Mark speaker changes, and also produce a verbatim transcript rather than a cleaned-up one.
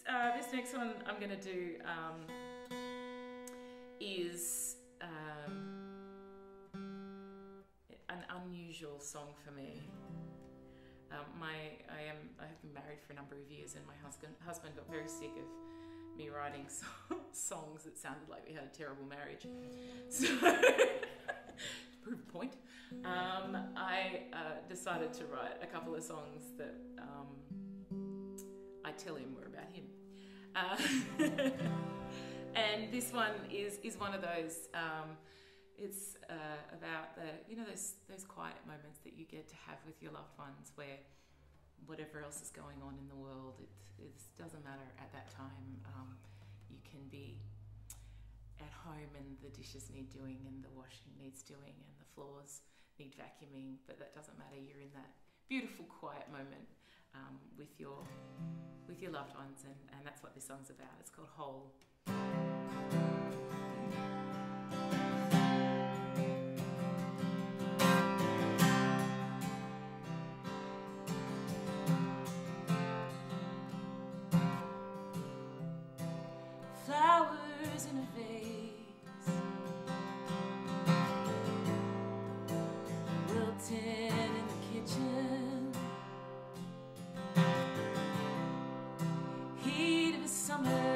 Speaker 1: uh, this next one I'm going to do um, is um, an unusual song for me. Um, my I am I have been married for a number of years, and my husband husband got very sick of me writing so, songs that sounded like we had a terrible marriage. So, to prove a point, um, I uh, decided to write a couple of songs that um, I tell him were about him. Uh, and this one is is one of those. Um, It's uh, about the, you know, those those quiet moments that you get to have with your loved ones, where whatever else is going on in the world, it, it doesn't matter at that time. Um, you can be at home and the dishes need doing and the washing needs doing and the floors need vacuuming, but that doesn't matter. You're in that beautiful quiet moment um, with your with your loved ones, and, and that's what this song's about. It's called Whole. Flowers in a vase, wilting in the kitchen, heat of a summer